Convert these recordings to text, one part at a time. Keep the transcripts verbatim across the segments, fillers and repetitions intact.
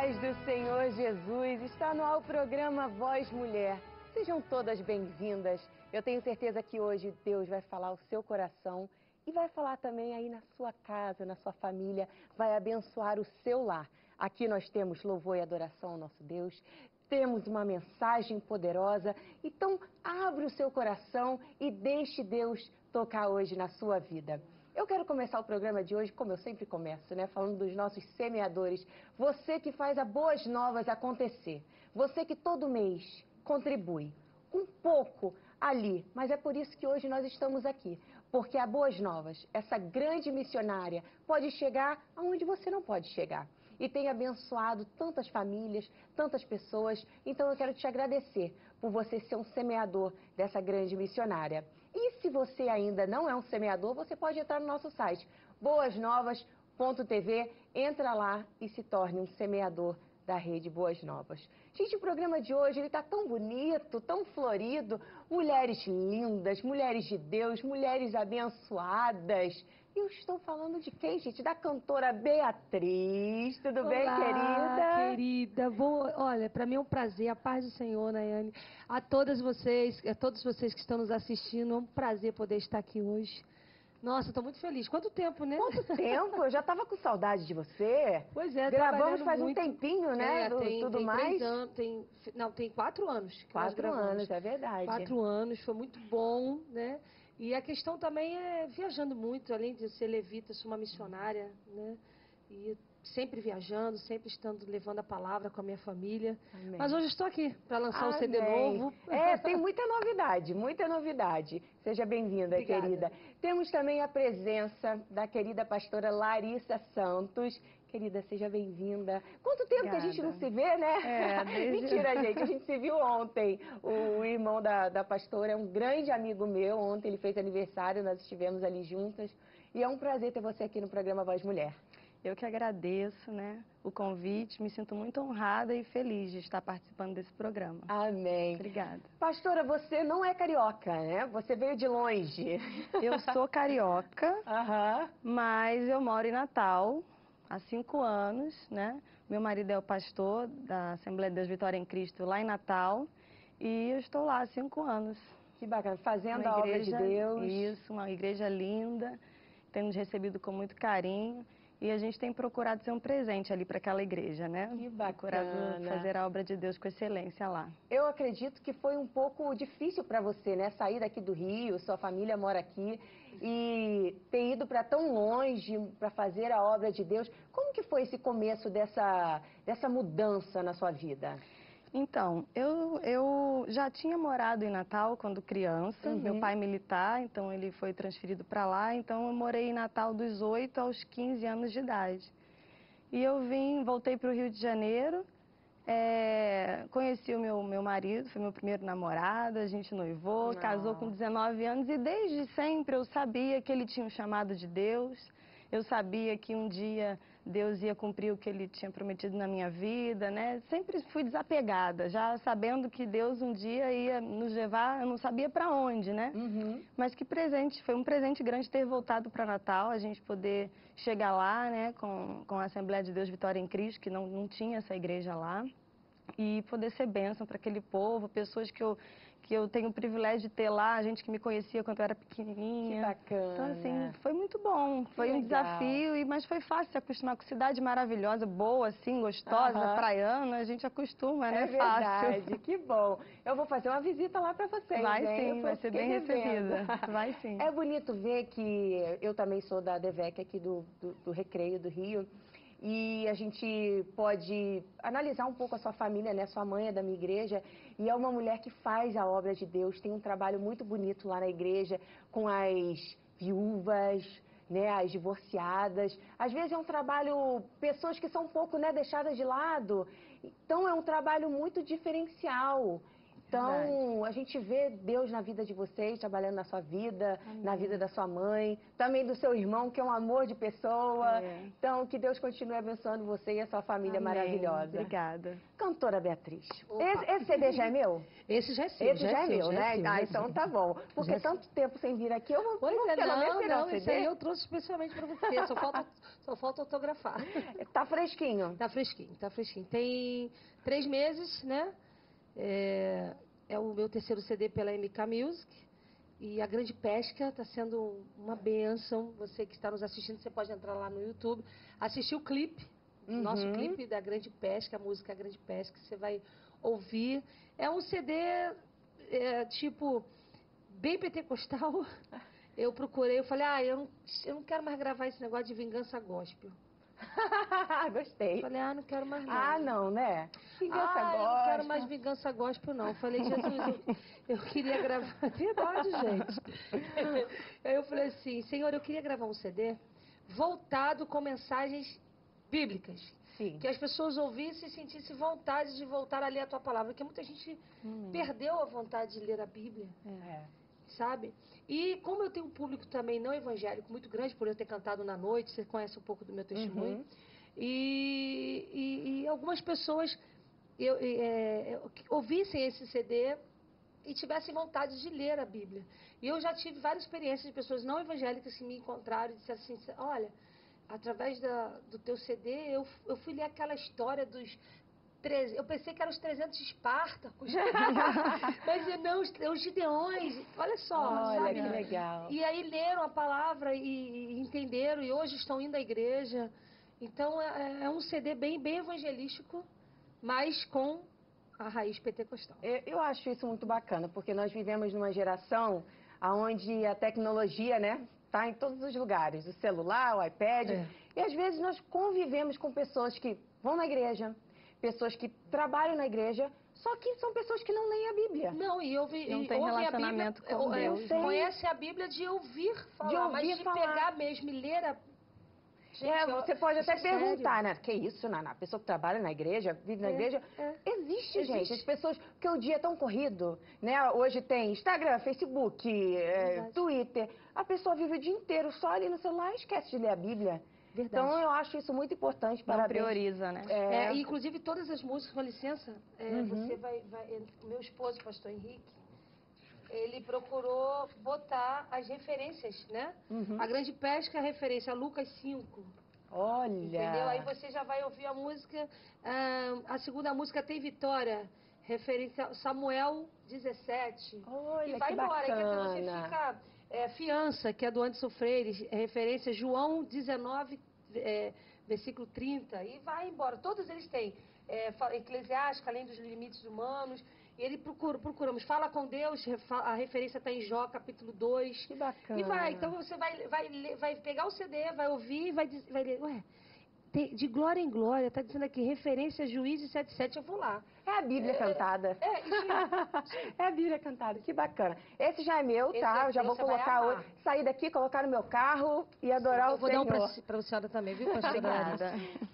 paz do Senhor Jesus, está no ar o programa Voz Mulher. Sejam todas bem-vindas. Eu tenho certeza que hoje Deus vai falar ao seu coração e vai falar também aí na sua casa, na sua família, vai abençoar o seu lar. Aqui nós temos louvor e adoração ao nosso Deus, temos uma mensagem poderosa, então abre o seu coração e deixe Deus tocar hoje na sua vida. Eu quero começar o programa de hoje, como eu sempre começo, né? Falando dos nossos semeadores. Você que faz a Boas Novas acontecer. Você que todo mês contribui um pouco ali. Mas é por isso que hoje nós estamos aqui. Porque a Boas Novas, essa grande missionária, pode chegar aonde você não pode chegar. E tem abençoado tantas famílias, tantas pessoas. Então eu quero te agradecer por você ser um semeador dessa grande missionária. E se você ainda não é um semeador, você pode entrar no nosso site, boas novas ponto t v, entra lá e se torne um semeador da rede Boas Novas. Gente, o programa de hoje ele está tão bonito, tão florido, mulheres lindas, mulheres de Deus, mulheres abençoadas. E eu estou falando de quem, gente? Da cantora Beatriz. Tudo Olá, bem, querida? querida. Vou, olha, para mim é um prazer, a paz do Senhor, Nayane. A todas vocês, a todos vocês que estão nos assistindo, é um prazer poder estar aqui hoje. Nossa, estou muito feliz. Quanto tempo, né? Quanto tempo? Eu já estava com saudade de você. Pois é, Gravamos trabalhando faz muito. um tempinho, né? É, do, tem, tudo tem mais. três anos, tem, não, tem quatro anos que nós Quatro gravamos. anos, é verdade. Quatro anos, foi muito bom, né? E a questão também é viajando muito, além de ser levita, sou uma missionária, né? E sempre viajando, sempre estando levando a palavra com a minha família. Amém. Mas hoje estou aqui para lançar um C D Amém. novo. É, tem muita novidade, muita novidade. Seja bem-vinda, querida. Temos também a presença da querida pastora Larissa Santos. Querida, seja bem-vinda. Quanto tempo Obrigada. que a gente não se vê, né? É, desde... Mentira, gente, a gente se viu ontem. O irmão da, da pastora é um grande amigo meu. Ontem ele fez aniversário, nós estivemos ali juntas. E é um prazer ter você aqui no programa Voz Mulher. Eu que agradeço, né, o convite, me sinto muito honrada e feliz de estar participando desse programa. Amém. Obrigada. Pastora, você não é carioca, né? Você veio de longe. Eu sou carioca, Aham. mas eu moro em Natal há cinco anos, né? Meu marido é o pastor da Assembleia de Deus Vitória em Cristo lá em Natal e eu estou lá há cinco anos. Que bacana, fazendo Uma a obra de igreja, Deus. Isso, uma igreja linda, tem nos recebido com muito carinho. E a gente tem procurado ser um presente ali para aquela igreja, né? Que bacana. Procurado fazer a obra de Deus com excelência lá. Eu acredito que foi um pouco difícil para você, né? Sair daqui do Rio, sua família mora aqui, e ter ido para tão longe para fazer a obra de Deus. Como que foi esse começo dessa, dessa mudança na sua vida? Então, eu, eu já tinha morado em Natal quando criança, Uhum. meu pai é militar, então ele foi transferido para lá, então eu morei em Natal dos oito aos quinze anos de idade. E eu vim, voltei para o Rio de Janeiro, é, conheci o meu, meu marido, foi meu primeiro namorado, a gente noivou, Não. casou com dezenove anos e desde sempre eu sabia que ele tinha um chamado de Deus. Eu sabia que um dia Deus ia cumprir o que Ele tinha prometido na minha vida, né? Sempre fui desapegada, já sabendo que Deus um dia ia nos levar, eu não sabia para onde, né? Uhum. Mas que presente, foi um presente grande ter voltado para Natal, a gente poder chegar lá, né? Com, com a Assembleia de Deus Vitória em Cristo, que não, não tinha essa igreja lá. E poder ser bênção para aquele povo, pessoas que eu, que eu tenho o privilégio de ter lá, gente que me conhecia quando eu era pequenininha. Que bacana. Então, assim, foi muito bom. Foi um desafio, e, mas foi fácil se acostumar com cidade maravilhosa, boa, assim, gostosa, Aham. praiana. A gente acostuma, né? É Fácil. verdade, que bom. Eu vou fazer uma visita lá para vocês, Vai hein? sim, Eu vai ser fiquei bem devendo. recebida. Vai sim. É bonito ver que eu também sou da DEVEC aqui do, do, do Recreio do Rio. E a gente pode analisar um pouco a sua família, né? Sua mãe é da minha igreja e é uma mulher que faz a obra de Deus, tem um trabalho muito bonito lá na igreja com as viúvas, né? As divorciadas. Às vezes é um trabalho, pessoas que são um pouco, né, deixadas de lado. Então é um trabalho muito diferencial. Então, a gente vê Deus na vida de vocês, trabalhando na sua vida, Amém. Na vida da sua mãe, também do seu irmão, que é um amor de pessoa. É. Então, que Deus continue abençoando você e a sua família Amém. Maravilhosa. Obrigada. Cantora Beatriz, esse, esse C D já é meu? Esse já é seu. Esse já, já é, é seu, já né? É seu, ah, então tá bom. Porque já tanto é tempo sem vir aqui, eu vou, pois vou é, pelo não, menos pegar não, o C D. Esse aí eu trouxe especialmente pra você, só falta, só falta autografar. Tá fresquinho? Tá fresquinho, tá fresquinho. Tem três meses, né? É, é o meu terceiro C D pela M K Music. E a Grande Pesca está sendo uma bênção. Você que está nos assistindo, você pode entrar lá no YouTube, assistir o clipe, uhum. nosso clipe da Grande Pesca, a música Grande Pesca, que você vai ouvir. É um C D, é, tipo, bem pentecostal. Eu procurei, eu falei, ah, eu não, eu não quero mais gravar esse negócio de vingança gospel. Gostei. Falei, ah, não quero mais não. Ah, não, né? Vingança ah, gospel. Eu não quero mais vingança gospel, não. Falei, Jesus, eu, eu queria gravar... Verdade, gente. Aí eu falei assim, Senhor, eu queria gravar um C D voltado com mensagens bíblicas. Sim. Que as pessoas ouvissem e sentissem vontade de voltar a ler a tua palavra. Porque muita gente hum. perdeu a vontade de ler a Bíblia. É. Sabe? E como eu tenho um público também não evangélico muito grande, por eu ter cantado na noite, você conhece um pouco do meu testemunho, uhum. e, e, e algumas pessoas eu, é, ouvissem esse C D e tivessem vontade de ler a Bíblia. E eu já tive várias experiências de pessoas não evangélicas que me encontraram e disseram assim, olha, através da, do teu C D, eu, eu fui ler aquela história dos... Eu pensei que eram os trezentos Espartacos, mas não, os, os Gideões, olha só. Olha, sabe? Que legal. E aí leram a palavra e, e entenderam, e hoje estão indo à igreja. Então é, é um C D bem, bem evangelístico, mas com a raiz pentecostal. Eu, eu acho isso muito bacana, porque nós vivemos numa geração onde a tecnologia, né, está em todos os lugares, o celular, o iPad, é. e às vezes nós convivemos com pessoas que vão na igreja, pessoas que trabalham na igreja, só que são pessoas que não leem a Bíblia. Não, e ouve, não e tem ouve relacionamento a Bíblia, com é, Deus. Conhece a Bíblia de ouvir falar, de ouvir mas de falar. pegar mesmo e ler a... Gente, é, você pode até perguntar, sério? né? Que isso, Naná? A pessoa que trabalha na igreja, vive na é, igreja. É. Existe, Existe, gente. As pessoas... Porque o dia é tão corrido, né? Hoje tem Instagram, Facebook, é, Twitter. A pessoa vive o dia inteiro só ali no celular e esquece de ler a Bíblia. Verdade. Então, eu acho isso muito importante. Não Parabéns. prioriza, né? É, é, inclusive, todas as músicas, com licença, é, uhum. você vai, vai... Meu esposo, pastor Henrique, ele procurou botar as referências, né? Uhum. A Grande Pesca é a referência, a Lucas cinco. Olha! Entendeu? Aí você já vai ouvir a música, ah, a segunda música tem Vitória, referência a Samuel dezessete. Olha, e vai que embora, bacana. Aí você fica... É, Fiança, que é do Anderson Freire, é referência João dezenove, é, versículo trinta, e vai embora. Todos eles têm é, Eclesiástica, além dos limites humanos. E ele procura, procuramos, fala com Deus, a referência está em Jó, capítulo dois. Que bacana. E vai, então você vai, vai, vai pegar o C D, vai ouvir e vai, vai ler, ué, de glória em glória, está dizendo aqui, referência Juízes sete sete, eu vou lá. É a Bíblia é, cantada. É, isso é. É a Bíblia cantada, que bacana. Esse já é meu, Esse tá? é eu já seu, vou colocar hoje, sair daqui, colocar no meu carro e adorar Sim, o Senhor. Eu vou dar um para a senhora também, viu, pastora? Obrigada.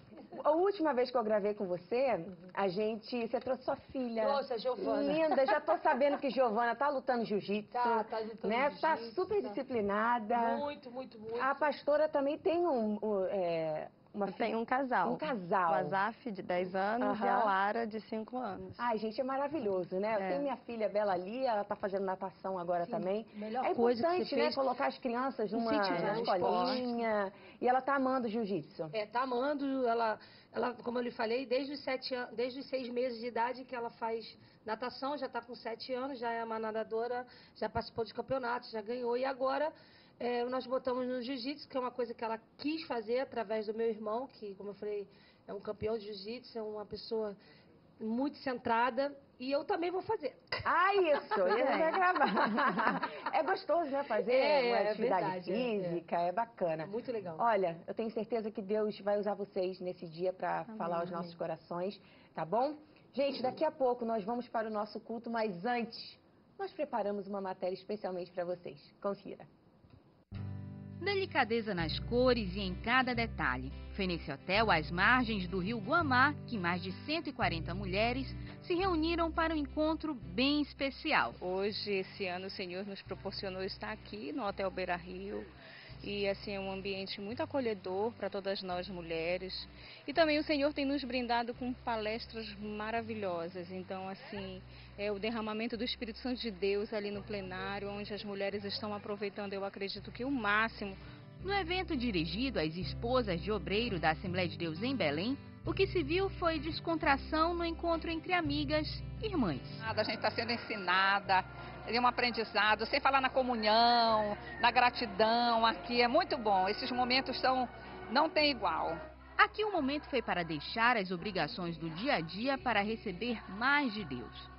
A última vez que eu gravei com você, a gente, você trouxe sua filha. Trouxe a Giovana. Linda, já tô sabendo que Giovana tá lutando jiu-jitsu. Tá, tá lutando né? jiu-jitsu. Tá super disciplinada. Muito, muito, muito. A pastora também tem um... um é, uma Tem um casal. Um casal. O Azaf, de dez anos, uhum. e a Lara, de cinco anos. Ai, gente, é maravilhoso, né? É. Eu tenho minha filha Bela ali, ela tá fazendo natação agora Sim, também. Melhor é coisa importante, que você né? fez... Colocar as crianças numa, numa escolinha. E ela tá amando jiu-jitsu. É, tá amando. Ela, ela, como eu lhe falei, desde os, sete an... desde os seis meses de idade que ela faz natação, já tá com sete anos, já é uma nadadora, já participou de campeonatos, já ganhou. E agora... É, nós botamos no jiu-jitsu, que é uma coisa que ela quis fazer através do meu irmão, que, como eu falei, é um campeão de jiu-jitsu, é uma pessoa muito centrada, e eu também vou fazer. Ah, isso! Ele vai gravar. É gostoso, né, fazer é, uma é, atividade verdade, física, é, é. é bacana. É muito legal. Olha, eu tenho certeza que Deus vai usar vocês nesse dia para falar aos nossos corações, tá bom? Gente, daqui a pouco nós vamos para o nosso culto, mas antes, nós preparamos uma matéria especialmente para vocês. Confira. Delicadeza nas cores e em cada detalhe. Foi nesse hotel, às margens do rio Guamá, que mais de cento e quarenta mulheres se reuniram para um encontro bem especial. Hoje, esse ano, o Senhor nos proporcionou estar aqui no Hotel Beira Rio. E assim, é um ambiente muito acolhedor para todas nós mulheres. E também o Senhor tem nos brindado com palestras maravilhosas. Então, assim, é o derramamento do Espírito Santo de Deus ali no plenário, onde as mulheres estão aproveitando, eu acredito que o máximo. No evento dirigido às esposas de obreiro da Assembleia de Deus em Belém, o que se viu foi descontração no encontro entre amigas e irmãs. A gente está sendo ensinada, é um aprendizado, sem falar na comunhão, na gratidão, aqui é muito bom. Esses momentos são, não tem igual. Aqui o momento foi para deixar as obrigações do dia a dia para receber mais de Deus.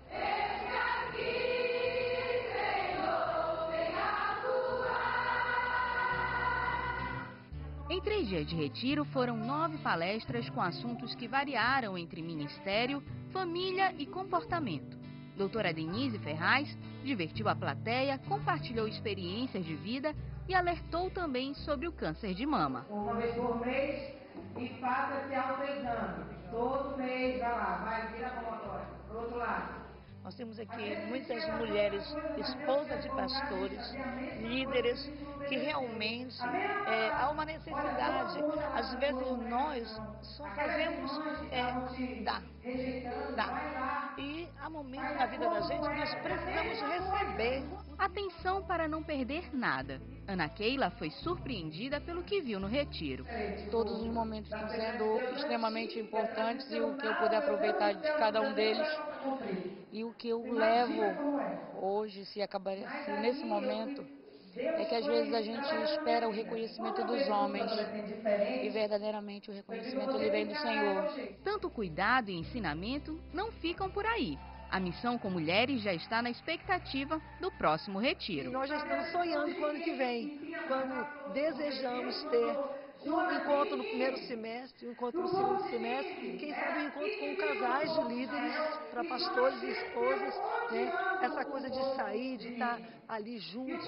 Em três dias de retiro, foram nove palestras com assuntos que variaram entre ministério, família e comportamento. Doutora Denise Ferraz divertiu a plateia, compartilhou experiências de vida e alertou também sobre o câncer de mama. Uma vez por mês e faça esse autoexame. Todo mês, vai lá, vai, vira a palmatória, pro outro lado. Nós temos aqui muitas mulheres, esposas de pastores, líderes, que realmente é, há uma necessidade. Às vezes nós só fazemos é, dar, dar. E há momentos na vida da gente que nós precisamos receber. Atenção para não perder nada. Ana Keila foi surpreendida pelo que viu no retiro. Todos os momentos estão sendo extremamente importantes e o que eu puder aproveitar de cada um deles. E o que eu levo hoje, se acabar se nesse momento, é que às vezes a gente espera o reconhecimento dos homens e verdadeiramente o reconhecimento ele vem do Senhor. Tanto cuidado e ensinamento não ficam por aí. A missão com mulheres já está na expectativa do próximo retiro. Nós já estamos sonhando com o ano que vem, quando desejamos ter um encontro no primeiro semestre, um encontro no segundo semestre, quem sabe um encontro com casais de líderes, para pastores e esposas, né? Essa coisa de sair, de estar ali juntos.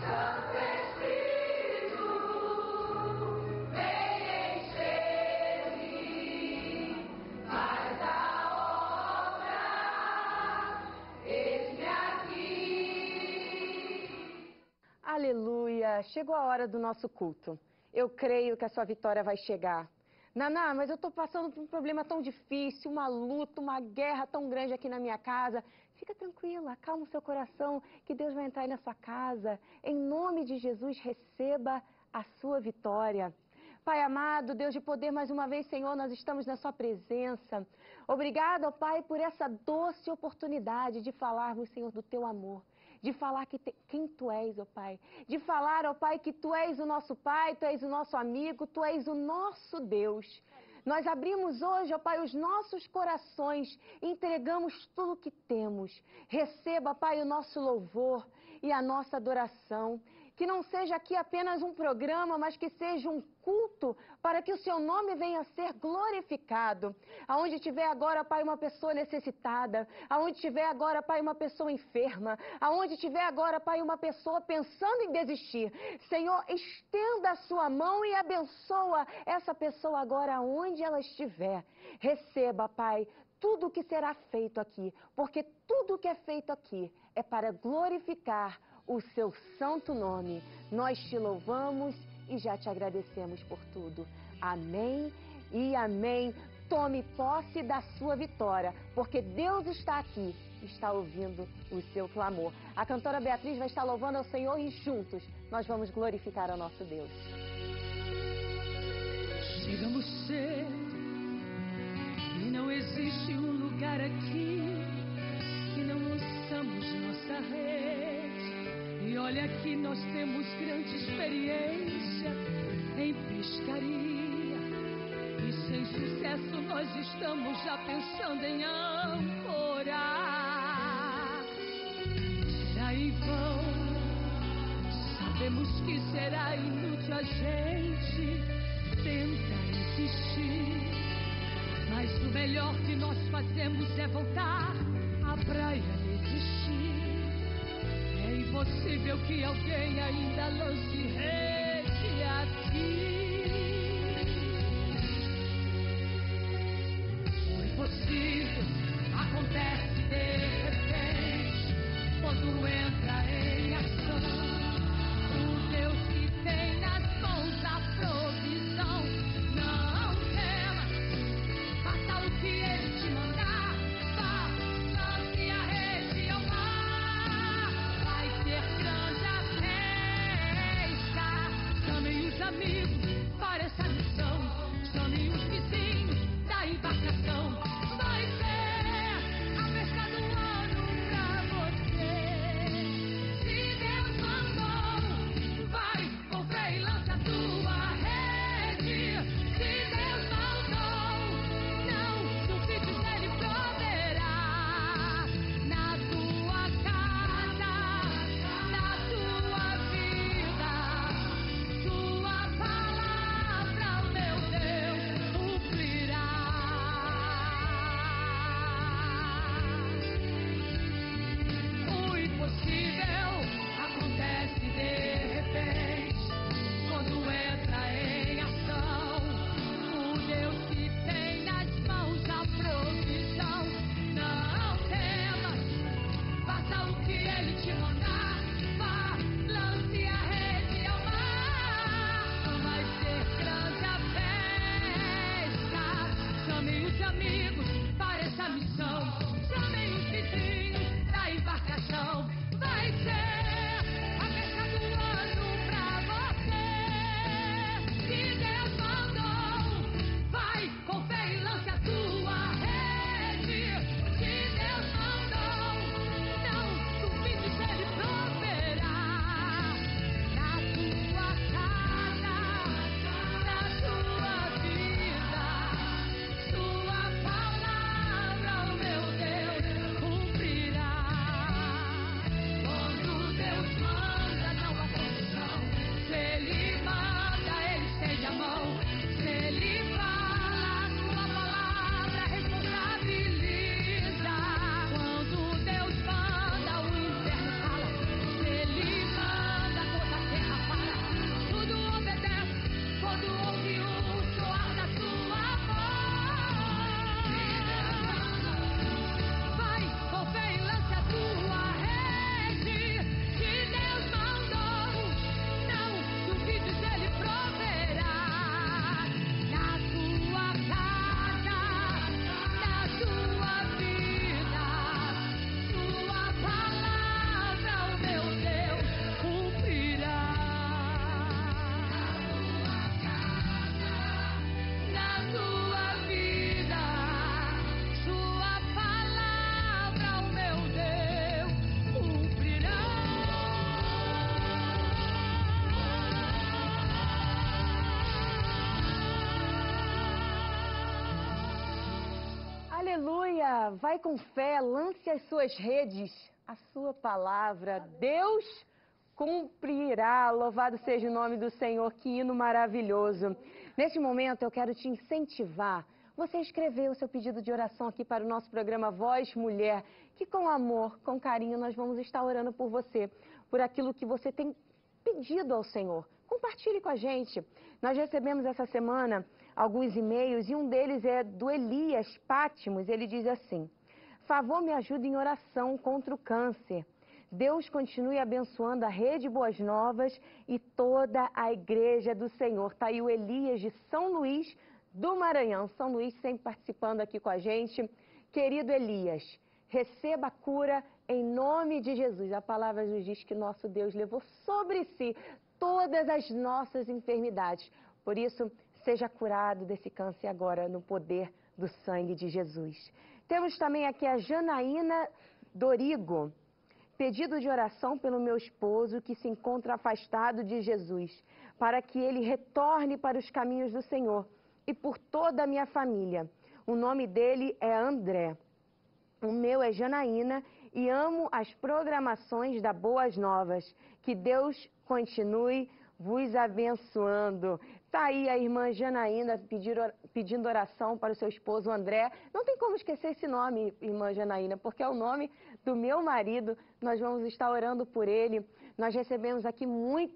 Aleluia! Chegou a hora do nosso culto. Eu creio que a sua vitória vai chegar. Naná, mas eu estou passando por um problema tão difícil, uma luta, uma guerra tão grande aqui na minha casa. Fica tranquila, acalma o seu coração, que Deus vai entrar aí na sua casa. Em nome de Jesus, receba a sua vitória. Pai amado, Deus de poder, mais uma vez, Senhor, nós estamos na sua presença. Obrigado, ó Pai, por essa doce oportunidade de falarmos, Senhor, do teu amor. De falar que te, quem Tu és, ó Pai. De falar, ó Pai, que Tu és o nosso Pai, Tu és o nosso amigo, Tu és o nosso Deus. Nós abrimos hoje, ó Pai, os nossos corações, entregamos tudo o que temos. Receba, Pai, o nosso louvor e a nossa adoração. Que não seja aqui apenas um programa, mas que seja um culto para que o Seu nome venha a ser glorificado. Aonde tiver agora, Pai, uma pessoa necessitada, aonde tiver agora, Pai, uma pessoa enferma, aonde tiver agora, Pai, uma pessoa pensando em desistir, Senhor, estenda a Sua mão e abençoa essa pessoa agora onde ela estiver. Receba, Pai, tudo o que será feito aqui, porque tudo o que é feito aqui é para glorificar o Seu santo nome. Nós Te louvamos e já Te agradecemos por tudo. Amém e amém. Tome posse da sua vitória, porque Deus está aqui, está ouvindo o seu clamor. A cantora Beatriz vai estar louvando ao Senhor e juntos nós vamos glorificar ao nosso Deus. Chegamos cedo e não existe um lugar aqui que não lançamos nossa rede. E olha que nós temos grande experiência em pescaria. E sem sucesso nós estamos já pensando em ancorar. Será em vão, sabemos que será inútil a gente tentar insistir. Mas o melhor que nós fazemos é voltar à praia e desistir. É impossível que alguém ainda lance rede. aqui. O impossível acontece de repente quando entra em ação. O Deus que tem nas mãos a provisão. Não tema, faça o que Ele te mandar. Vá, lance a rede ao mar. Vai ser grande a pesca. Chamem os amigos para essa missão. Chamem os vizinhos da embarcação. Vai ser a pesca do ano pra você. Se Deus mandou, vai com fé e lança a tua rede. Se Deus mandou, não duvide se Ele proverá. Na tua casa, na tua vida, sua palavra, meu Deus, cumprirá. O impossível acontece de repente quando entra em ação. O Deus que tem nas mãos a provisão. Não temas, faça o que Ele te mandar. Vá, lance a rede ao mar. Vai ser grande a pesca. Chamem os amigos para essa missão. Chamem os vizinhos da embarcação. Vai ser a pesca do ano pra você. Se Deus mandou, vai com fé e lance a tua rede. Se Deus mandou, não duvide se Ele proverá. Na tua casa, na tua vida, sua palavra, o meu Deus, cumprirá. Quando Deus manda, não há condição. Se Ele manda, Ele estende a mão. Se Ele fala, sua palavra responsabiliza. Quando Deus manda, o inferno fala. Se Ele manda, toda a terra fala. Tudo obedece quando ouve o soar da sua voz. Vai com fé e lance a tua rede. Se Deus mandou, não duvide se Ele proverá. Na tua casa, na tua vida, sua palavra, o meu Deus, cumprirá. Na tua vida, sua palavra, o meu Deus, cumprirá. Aleluia! Vai com fé, lance as suas redes, a sua palavra. Deus cumprirá. Louvado seja o nome do Senhor, que hino maravilhoso. Neste momento eu quero te incentivar, você escrever o seu pedido de oração aqui para o nosso programa Voz Mulher, que com amor, com carinho, nós vamos estar orando por você, por aquilo que você tem pedido ao Senhor. Compartilhe com a gente. Nós recebemos essa semana alguns e-mails e um deles é do Elias Pátimos. Ele diz assim: favor, me ajude em oração contra o câncer. Deus continue abençoando a Rede Boas Novas e toda a Igreja do Senhor. Está aí o Elias de São Luís do Maranhão. São Luís sempre participando aqui com a gente. Querido Elias, receba a cura em nome de Jesus. A palavra nos diz que nosso Deus levou sobre si todas as nossas enfermidades. Por isso, seja curado desse câncer agora no poder do sangue de Jesus. Temos também aqui a Janaína Dorigo. Pedido de oração pelo meu esposo que se encontra afastado de Jesus, para que ele retorne para os caminhos do Senhor, e por toda a minha família. O nome dele é André. O meu é Janaína e amo as programações da Boas Novas. Que Deus continue vos abençoando. Está aí a irmã Janaína pedindo oração para o seu esposo André. Não tem como esquecer esse nome, irmã Janaína, porque é o nome do meu marido. Nós vamos estar orando por ele. Nós recebemos aqui muitos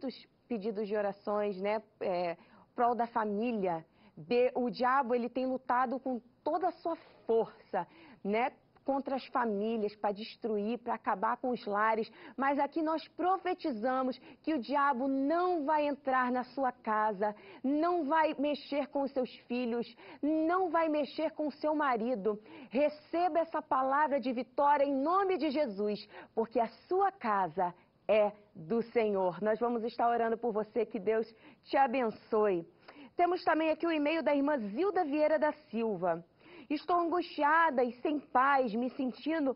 pedidos de orações, né, é, prol da família. De, o diabo, ele tem lutado com toda a sua força, né, contra as famílias, para destruir, para acabar com os lares. Mas aqui nós profetizamos que o diabo não vai entrar na sua casa, não vai mexer com os seus filhos, não vai mexer com o seu marido. Receba essa palavra de vitória em nome de Jesus, porque a sua casa é do Senhor. Nós vamos estar orando por você, que Deus te abençoe. Temos também aqui o e-mail da irmã Zilda Vieira da Silva. Estou angustiada e sem paz, me sentindo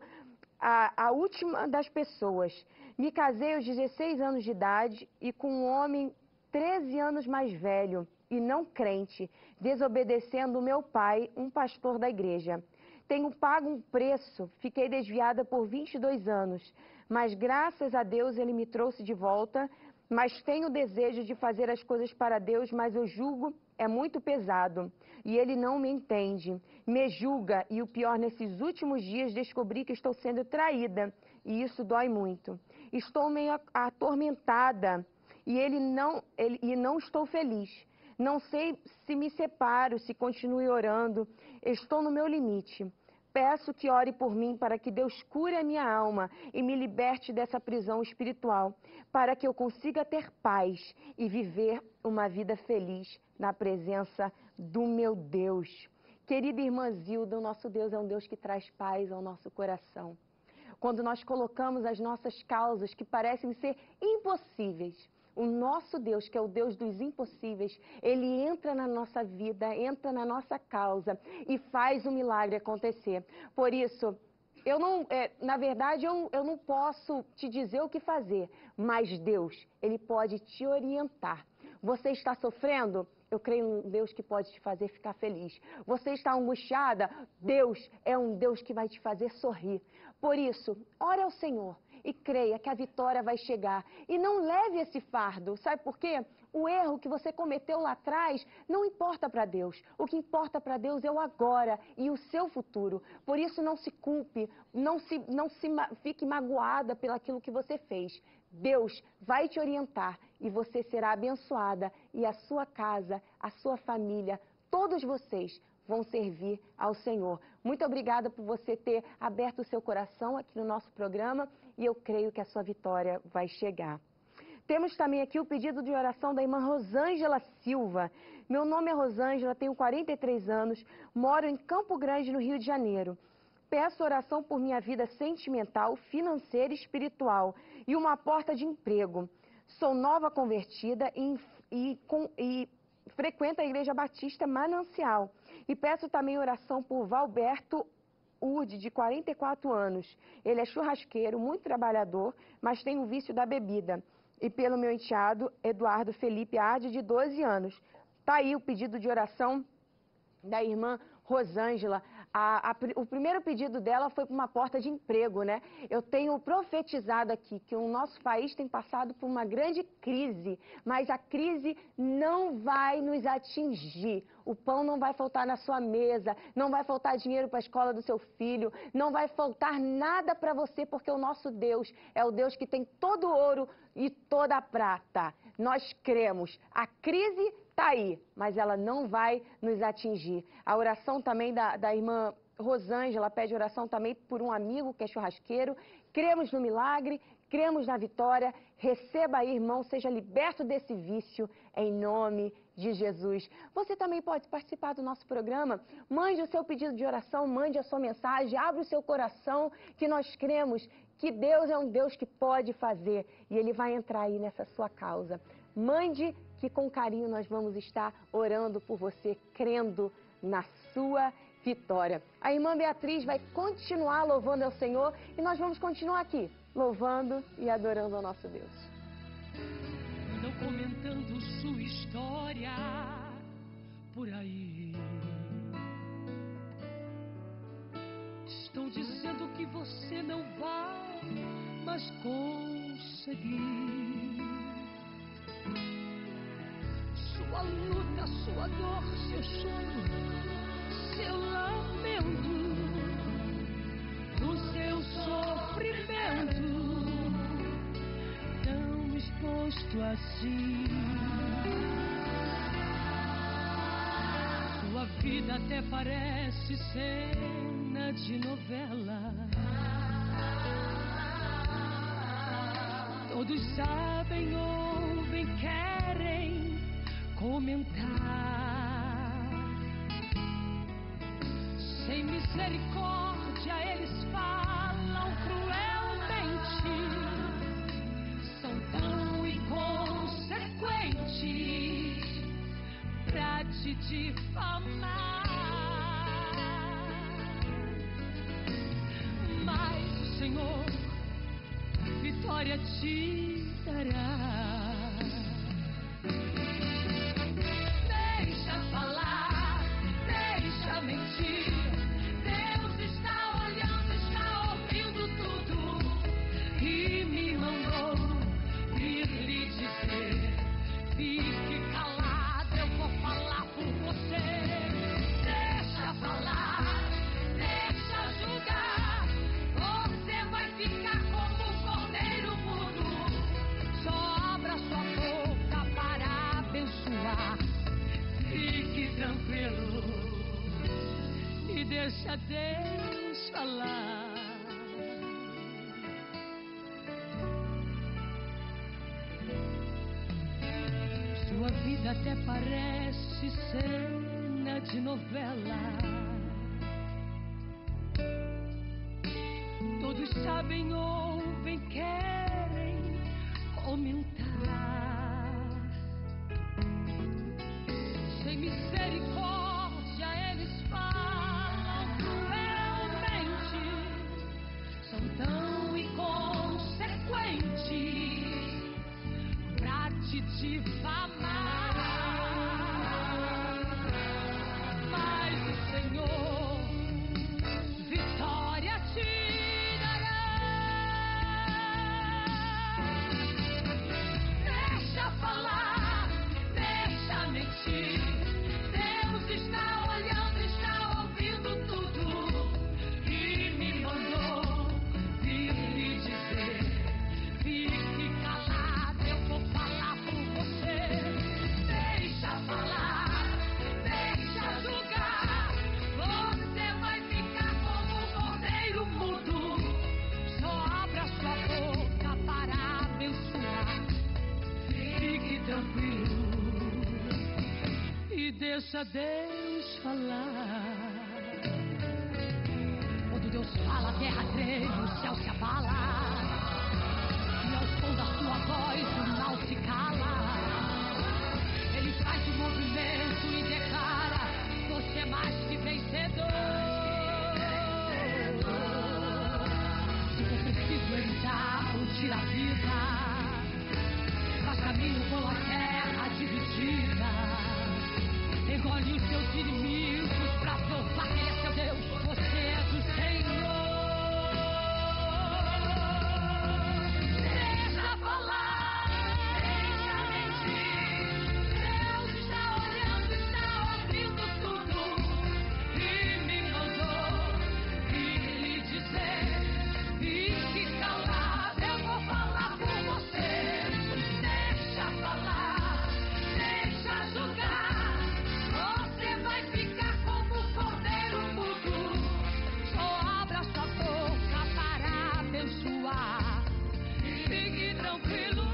a, a última das pessoas. Me casei aos dezesseis anos de idade e com um homem treze anos mais velho e não crente, desobedecendo o meu pai, um pastor da igreja. Tenho pago um preço, fiquei desviada por vinte e dois anos, mas graças a Deus ele me trouxe de volta, mas tenho o desejo de fazer as coisas para Deus, mas eu julgo é muito pesado e ele não me entende, me julga e o pior, nesses últimos dias descobri que estou sendo traída e isso dói muito. Estou meio atormentada e, ele não, ele, e não estou feliz. Não sei se me separo, se continue orando, estou no meu limite. Peço que ore por mim para que Deus cure a minha alma e me liberte dessa prisão espiritual, para que eu consiga ter paz e viver uma vida feliz na presença do meu Deus. Querida irmã Zilda, o nosso Deus é um Deus que traz paz ao nosso coração. Quando nós colocamos as nossas causas que parecem ser impossíveis, o nosso Deus, que é o Deus dos impossíveis, Ele entra na nossa vida, entra na nossa causa e faz o milagre acontecer. Por isso, eu não, é, na verdade, eu, eu não posso te dizer o que fazer, mas Deus, Ele pode te orientar. Você está sofrendo? Eu creio em um Deus que pode te fazer ficar feliz. Você está angustiada? Deus é um Deus que vai te fazer sorrir. Por isso, ore ao Senhor e creia que a vitória vai chegar. E não leve esse fardo. Sabe por quê? O erro que você cometeu lá atrás não importa para Deus. O que importa para Deus é o agora e o seu futuro. Por isso, não se culpe, não se, não se ma- fique magoada pelo aquilo que você fez. Deus vai te orientar e você será abençoada. E a sua casa, a sua família, todos vocês vão servir ao Senhor. Muito obrigada por você ter aberto o seu coração aqui no nosso programa e eu creio que a sua vitória vai chegar. Temos também aqui o pedido de oração da irmã Rosângela Silva. Meu nome é Rosângela, tenho quarenta e três anos, moro em Campo Grande, no Rio de Janeiro. Peço oração por minha vida sentimental, financeira e espiritual e uma porta de emprego. Sou nova convertida e, e, com, e frequento a Igreja Batista Manancial. E peço também oração por Valberto Urde, de quarenta e quatro anos. Ele é churrasqueiro, muito trabalhador, mas tem o vício da bebida. E pelo meu enteado, Eduardo Felipe Arde, de doze anos. Está aí o pedido de oração da irmã Rosângela. A, a, o primeiro pedido dela foi para uma porta de emprego, né? Eu tenho profetizado aqui que o nosso país tem passado por uma grande crise, mas a crise não vai nos atingir. O pão não vai faltar na sua mesa, não vai faltar dinheiro para a escola do seu filho, não vai faltar nada para você, porque o nosso Deus é o Deus que tem todo o ouro e toda a prata. Nós cremos. A crise está aí, mas ela não vai nos atingir. A oração também da, da irmã Rosângela pede oração também por um amigo que é churrasqueiro. Cremos no milagre, cremos na vitória. Receba aí, irmão, seja liberto desse vício em nome de Jesus. Você também pode participar do nosso programa. Mande o seu pedido de oração, mande a sua mensagem, abra o seu coração, que nós cremos que Deus é um Deus que pode fazer e Ele vai entrar aí nessa sua causa. Mande, que com carinho nós vamos estar orando por você, crendo na sua vitória. A irmã Beatriz vai continuar louvando ao Senhor e nós vamos continuar aqui, louvando e adorando ao nosso Deus. Andam comentando sua história por aí. Estão dizendo que você não vai mais conseguir. Sua luta, sua dor, seu choro, seu lamento, o seu sofrimento tão exposto feito assim. Sua vida até parece cena de novela. Todos sabem, ouvem, querem comentar. Sem misericórdia eles falam cruelmente. São tão inconsequentes pra te difamar. Mas o Senhor vitória te dará. Deixa falar, deixa mentir. Deus está olhando, está ouvindo tudo e me mandou vir lhe dizer: fique calado, eu vou falar por você. Deixa falar, deixa julgar. Você vai ficar como um cordeiro mudo. Só abra sua boca para abençoar. Fique tranquilo e deixa Deus falar. Sua vida até parece cena de novela. Todos sabem, ouvem, querem comentar. Sem misericórdia eles falam cruelmente. São tão inconsequentes pra te difamar. Mas o Senhor vitória te dará. Deixa falar, deixa mentir. Deus está olhando, está ouvindo tudo e me mandou vir lhe dizer: fique calado, eu vou falar por você. Deixa falar, deixa julgar. Você vai ficar como um cordeiro mudo. Só abra sua boca para abençoar. Fique tranquilo e deixa Deus falar. Quando Deus fala, a terra treme, o céu se abala. E ao som da sua voz o mal se cala. Ele faz um movimento e declara: você é mais que vencedor. Se for preciso, ele dá um tira a vida. Faz caminho com a terra dividida. Engole os seus inimigos pra provar que ele é seu Deus. Você é do Senhor. Deixa falar, deixa mentir. Deus está olhando, está ouvindo tudo e me mandou vir lhe dizer: fique calado, eu vou falar por você. Deixa falar, deixa julgar. Você vai ficar como um cordeiro mudo. Só abra sua boca para abençoar. Fique tranquilo.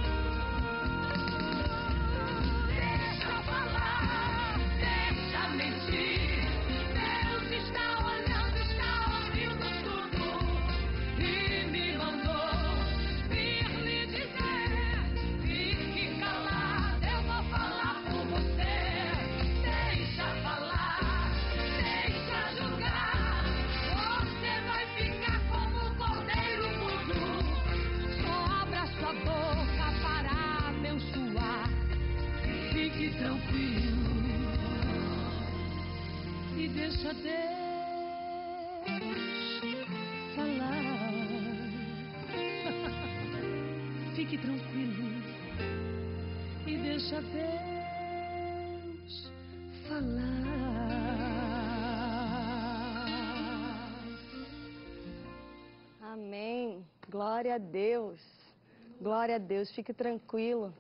Deixa falar, deixa mentir. Deus está olhando, está ouvindo tudo e me mandou vir lhe dizer: fique calado, eu vou falar por você. Deixa falar, deixa julgar. Você vai ficar como um cordeiro mudo. Só abra sua boca para abençoar. Fique tranquilo e deixa Deus falar. Fique tranquilo e deixa Deus falar. Amém. Glória a Deus. Glória a Deus. Fique tranquilo.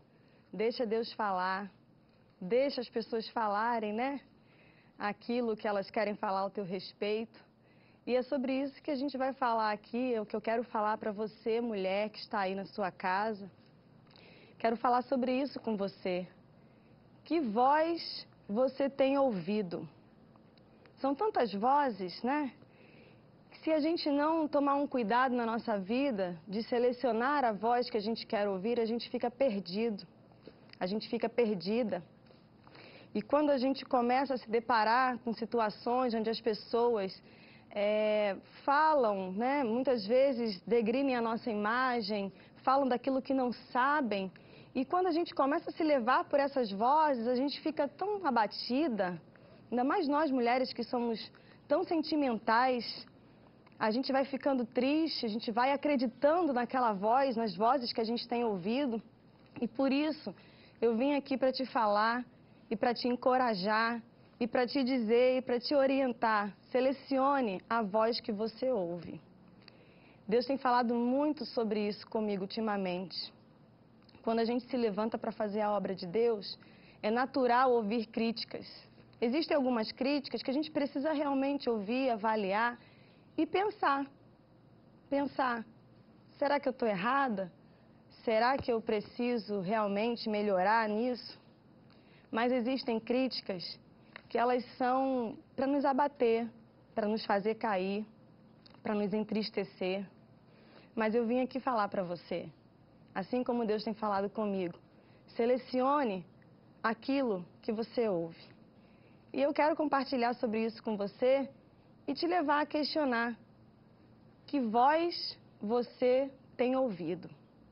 deixa Deus falar, deixa as pessoas falarem, né? Aquilo que elas querem falar ao teu respeito. E é sobre isso que a gente vai falar aqui, é o que eu quero falar para você, mulher que está aí na sua casa. Quero falar sobre isso com você. Que voz você tem ouvido? São tantas vozes, né? Se a gente não tomar um cuidado na nossa vida de selecionar a voz que a gente quer ouvir, a gente fica perdido, a gente fica perdida. E quando a gente começa a se deparar com situações onde as pessoas é, falam, né, muitas vezes degrinem a nossa imagem, falam daquilo que não sabem, e quando a gente começa a se levar por essas vozes, a gente fica tão abatida, ainda mais nós mulheres que somos tão sentimentais. A gente vai ficando triste, a gente vai acreditando naquela voz, nas vozes que a gente tem ouvido. E por isso, eu vim aqui para te falar e para te encorajar e para te dizer e para te orientar. Selecione a voz que você ouve. Deus tem falado muito sobre isso comigo ultimamente. Quando a gente se levanta para fazer a obra de Deus, é natural ouvir críticas. Existem algumas críticas que a gente precisa realmente ouvir, avaliar e pensar, pensar, será que eu estou errada? Será que eu preciso realmente melhorar nisso? Mas existem críticas que elas são para nos abater, para nos fazer cair, para nos entristecer. Mas eu vim aqui falar para você, assim como Deus tem falado comigo, selecione aquilo que você ouve. E eu quero compartilhar sobre isso com você e te levar a questionar que voz você tem ouvido.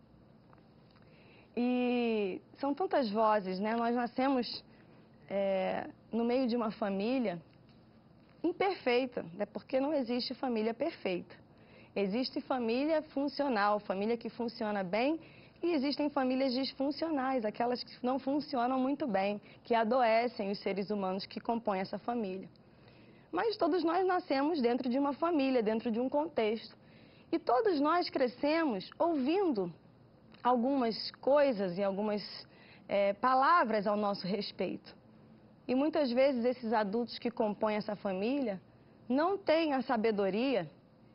E são tantas vozes, né? Nós nascemos é, no meio de uma família imperfeita, né? Porque não existe família perfeita. Existe família funcional, família que funciona bem, e existem famílias disfuncionais, aquelas que não funcionam muito bem, que adoecem os seres humanos que compõem essa família. Mas todos nós nascemos dentro de uma família, dentro de um contexto. E todos nós crescemos ouvindo algumas coisas e algumas é, palavras ao nosso respeito. E muitas vezes esses adultos que compõem essa família não têm a sabedoria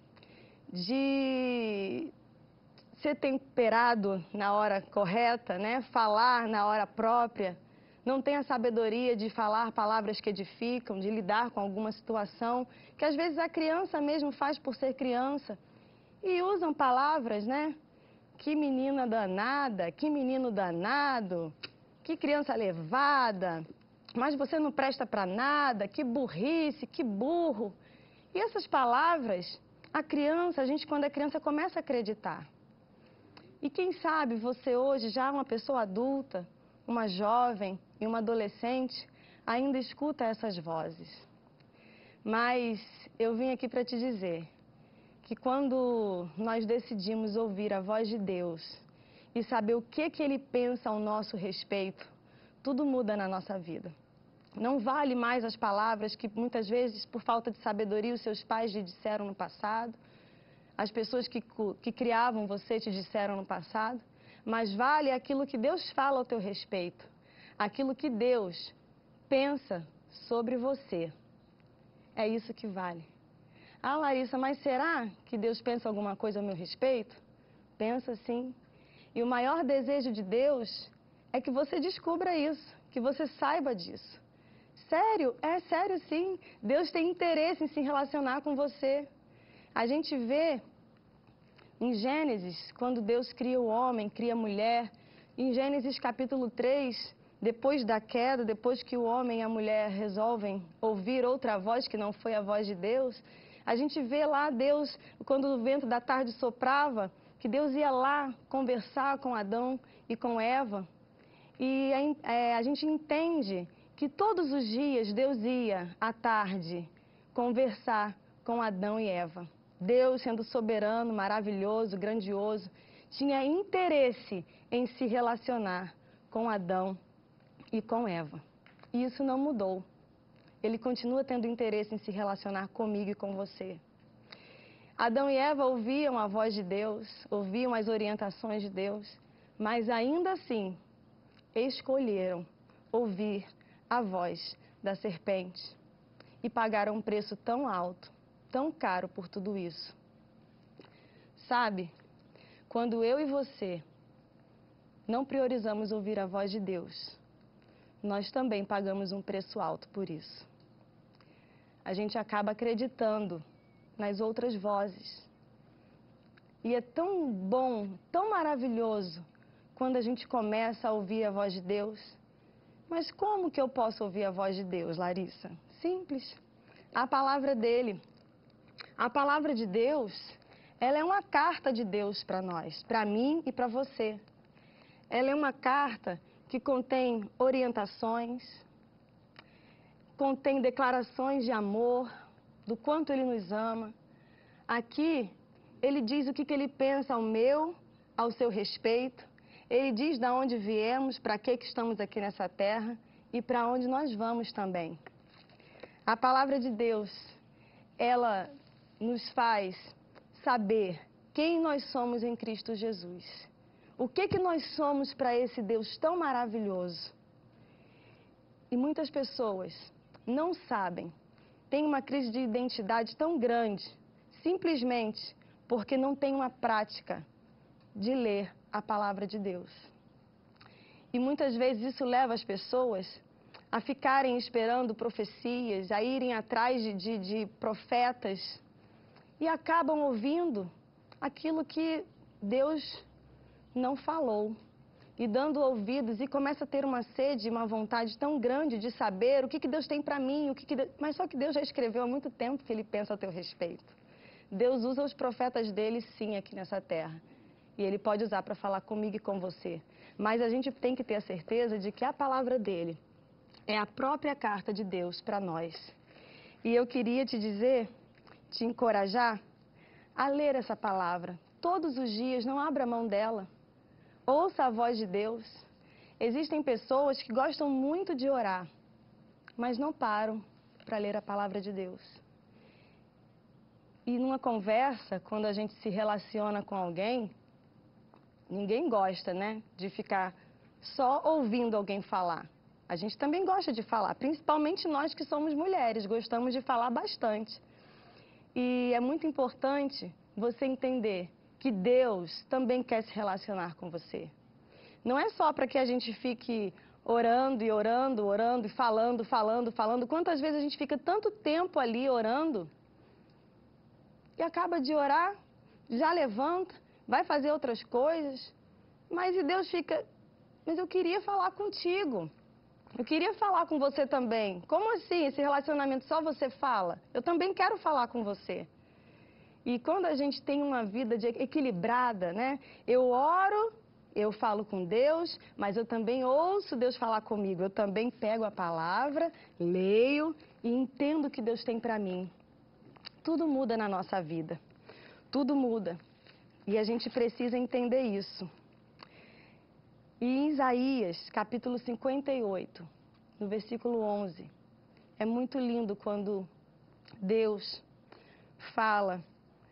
de ser temperado na hora correta, né? Falar na hora própria. Não tem a sabedoria de falar palavras que edificam, de lidar com alguma situação que às vezes a criança mesmo faz por ser criança. E usam palavras, né? Que menina danada, que menino danado, que criança levada, mas você não presta para nada, que burrice, que burro. E essas palavras, a criança, a gente quando é criança começa a acreditar. E quem sabe você hoje, já uma pessoa adulta, uma jovem e uma adolescente, ainda escuta essas vozes. Mas eu vim aqui para te dizer que quando nós decidimos ouvir a voz de Deus e saber o que, que Ele pensa ao nosso respeito, tudo muda na nossa vida. Não vale mais as palavras que muitas vezes, por falta de sabedoria, os seus pais lhe disseram no passado, as pessoas que, que criavam você te disseram no passado, mas vale aquilo que Deus fala ao teu respeito, aquilo que Deus pensa sobre você. É isso que vale. Ah, Larissa, mas será que Deus pensa alguma coisa a meu respeito? Pensa sim. E o maior desejo de Deus é que você descubra isso, que você saiba disso. Sério? É sério sim. Deus tem interesse em se relacionar com você. A gente vê em Gênesis, quando Deus cria o homem, cria a mulher, em Gênesis capítulo três, depois da queda, depois que o homem e a mulher resolvem ouvir outra voz que não foi a voz de Deus, a gente vê lá Deus, quando o vento da tarde soprava, que Deus ia lá conversar com Adão e com Eva. E é, a gente entende que todos os dias Deus ia, à tarde, conversar com Adão e Eva. Deus, sendo soberano, maravilhoso, grandioso, tinha interesse em se relacionar com Adão e com Eva. E isso não mudou. Ele continua tendo interesse em se relacionar comigo e com você. Adão e Eva ouviam a voz de Deus, ouviam as orientações de Deus, mas ainda assim, escolheram ouvir a voz da serpente e pagaram um preço tão alto, tão caro por tudo isso. Sabe, quando eu e você não priorizamos ouvir a voz de Deus, nós também pagamos um preço alto por isso. A gente acaba acreditando nas outras vozes. E é tão bom, tão maravilhoso, quando a gente começa a ouvir a voz de Deus. Mas como que eu posso ouvir a voz de Deus, Larissa? Simples. A palavra dele. A palavra de Deus, ela é uma carta de Deus para nós, para mim e para você. Ela é uma carta que contém orientações, contém declarações de amor, do quanto Ele nos ama. Aqui, Ele diz o que, que Ele pensa ao meu, ao seu respeito. Ele diz de onde viemos, para que, que estamos aqui nessa terra e para onde nós vamos também. A palavra de Deus, ela nos faz saber quem nós somos em Cristo Jesus. O que, que nós somos para esse Deus tão maravilhoso? E muitas pessoas não sabem, têm uma crise de identidade tão grande, simplesmente porque não tem uma prática de ler a palavra de Deus. E muitas vezes isso leva as pessoas a ficarem esperando profecias, a irem atrás de, de, de profetas e acabam ouvindo aquilo que Deus não falou. E dando ouvidos e começa a ter uma sede, uma vontade tão grande de saber o que, que Deus tem para mim, o que que Deus... mas só que Deus já escreveu há muito tempo que Ele pensa a teu respeito. Deus usa os profetas dele sim aqui nessa terra. E Ele pode usar para falar comigo e com você. Mas a gente tem que ter a certeza de que a palavra dele é a própria carta de Deus para nós. E eu queria te dizer, te encorajar a ler essa palavra. Todos os dias, não abra mão dela. Ouça a voz de Deus. Existem pessoas que gostam muito de orar, mas não param para ler a palavra de Deus. E numa conversa, quando a gente se relaciona com alguém, ninguém gosta, né, de ficar só ouvindo alguém falar. A gente também gosta de falar, principalmente nós que somos mulheres, gostamos de falar bastante. E é muito importante você entender que Deus também quer se relacionar com você. Não é só para que a gente fique orando e orando, orando e falando, falando, falando. Quantas vezes a gente fica tanto tempo ali orando e acaba de orar, já levanta, vai fazer outras coisas, mas e Deus fica, mas eu queria falar contigo. Eu queria falar com você também. Como assim? Esse relacionamento só você fala? Eu também quero falar com você. E quando a gente tem uma vida de equilibrada, né? Eu oro, eu falo com Deus, mas eu também ouço Deus falar comigo. Eu também pego a palavra, leio e entendo o que Deus tem para mim. Tudo muda na nossa vida. Tudo muda. E a gente precisa entender isso. E em Isaías, capítulo cinquenta e oito, no versículo onze, é muito lindo quando Deus fala: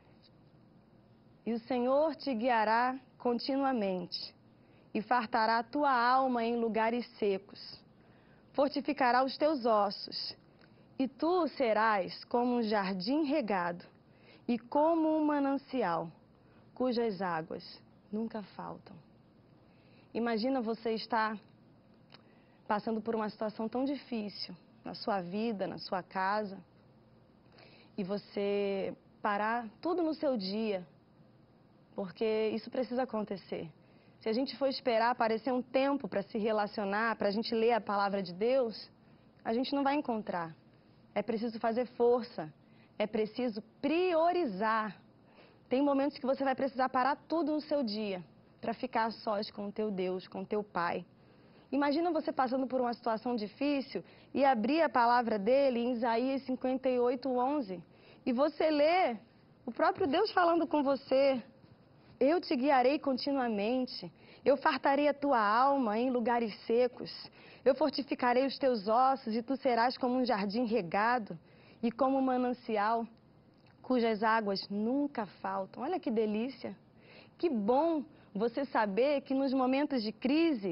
e o Senhor te guiará continuamente, e fartará a tua alma em lugares secos, fortificará os teus ossos, e tu serás como um jardim regado, e como um manancial, cujas águas nunca faltam. Imagina você estar passando por uma situação tão difícil na sua vida, na sua casa, e você parar tudo no seu dia, porque isso precisa acontecer. Se a gente for esperar aparecer um tempo para se relacionar, para a gente ler a palavra de Deus, a gente não vai encontrar. É preciso fazer força, é preciso priorizar. Tem momentos que você vai precisar parar tudo no seu dia para ficar a sós com o teu Deus, com o teu Pai. Imagina você passando por uma situação difícil e abrir a palavra dele em Isaías cinquenta e oito, onze. E você lê o próprio Deus falando com você: eu te guiarei continuamente, eu fartarei a tua alma em lugares secos, eu fortificarei os teus ossos e tu serás como um jardim regado e como um manancial cujas águas nunca faltam. Olha que delícia! Que bom você saber que nos momentos de crise,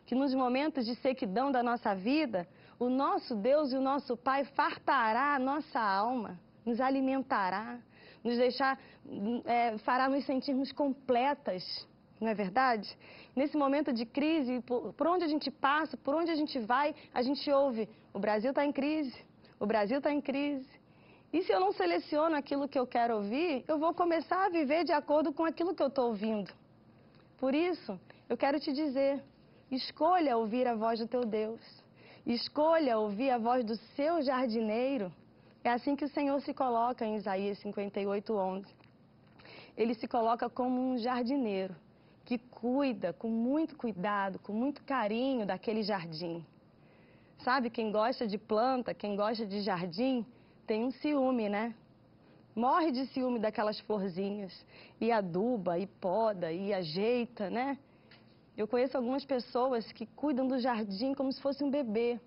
que nos momentos de sequidão da nossa vida, o nosso Deus e o nosso Pai fartará a nossa alma, nos alimentará, nos deixar, é, fará nos sentirmos completas, não é verdade? Nesse momento de crise, por, por onde a gente passa, por onde a gente vai, a gente ouve, o Brasil está em crise, o Brasil está em crise. E se eu não seleciono aquilo que eu quero ouvir, eu vou começar a viver de acordo com aquilo que eu estou ouvindo. Por isso, eu quero te dizer, escolha ouvir a voz do teu Deus. Escolha ouvir a voz do seu jardineiro. É assim que o Senhor se coloca em Isaías cinquenta e oito, onze. Ele se coloca como um jardineiro que cuida com muito cuidado, com muito carinho daquele jardim. Sabe, quem gosta de planta, quem gosta de jardim, tem um ciúme, né? Morre de ciúme daquelas florzinhas. E aduba, e poda, e ajeita, né? Eu conheço algumas pessoas que cuidam do jardim como se fosse um bebê.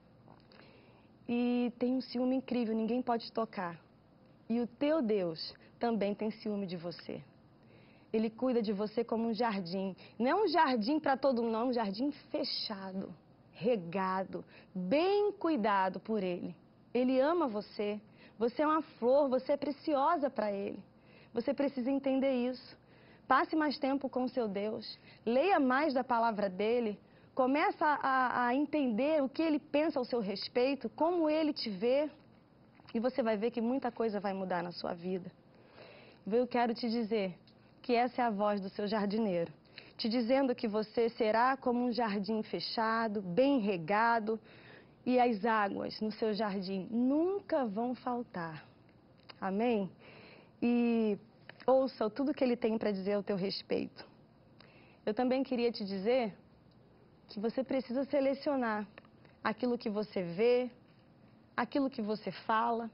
E tem um ciúme incrível, ninguém pode tocar. E o teu Deus também tem ciúme de você. Ele cuida de você como um jardim. Não é um jardim para todo mundo, não, é um jardim fechado, regado, bem cuidado por Ele. Ele ama você. Você é uma flor, você é preciosa para Ele. Você precisa entender isso. Passe mais tempo com o seu Deus. Leia mais da palavra dEle. Começa a, a entender o que Ele pensa ao seu respeito, como Ele te vê. E você vai ver que muita coisa vai mudar na sua vida. Eu quero te dizer que essa é a voz do seu jardineiro. Te dizendo que você será como um jardim fechado, bem regado. E as águas no seu jardim nunca vão faltar. Amém? E ouça tudo que Ele tem para dizer ao teu respeito. Eu também queria te dizer que você precisa selecionar aquilo que você vê, aquilo que você fala,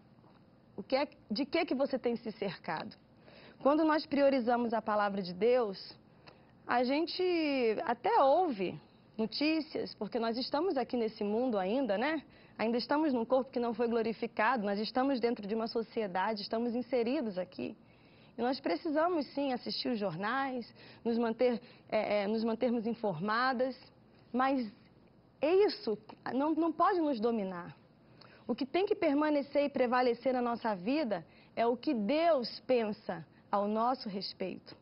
o que é, de que, que você tem se cercado. Quando nós priorizamos a palavra de Deus, a gente até ouve notícias, porque nós estamos aqui nesse mundo ainda, né? Ainda estamos num corpo que não foi glorificado, nós estamos dentro de uma sociedade, estamos inseridos aqui. E nós precisamos, sim, assistir os jornais, nos, manter, é, é, nos mantermos informadas, mas isso não, não pode nos dominar. O que tem que permanecer e prevalecer na nossa vida é o que Deus pensa ao nosso respeito.